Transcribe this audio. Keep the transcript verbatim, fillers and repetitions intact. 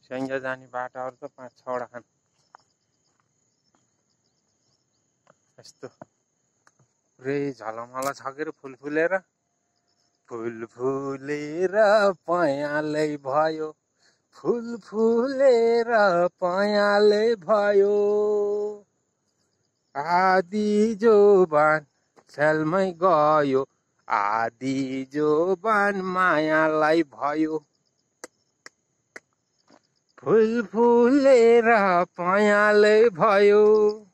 स्याङ्जा जाने बाटाहरू त पाँच छवटा छन्। यस्तो पुरै झलमल छ के फुल फुलेर फुल फुलेर पयालै भयो फुल फुलेर पयालै भयो आधी जोबान छेलमै गयो आधी जोबान मायालाई भयो फुल फुलेर पयालै भयो।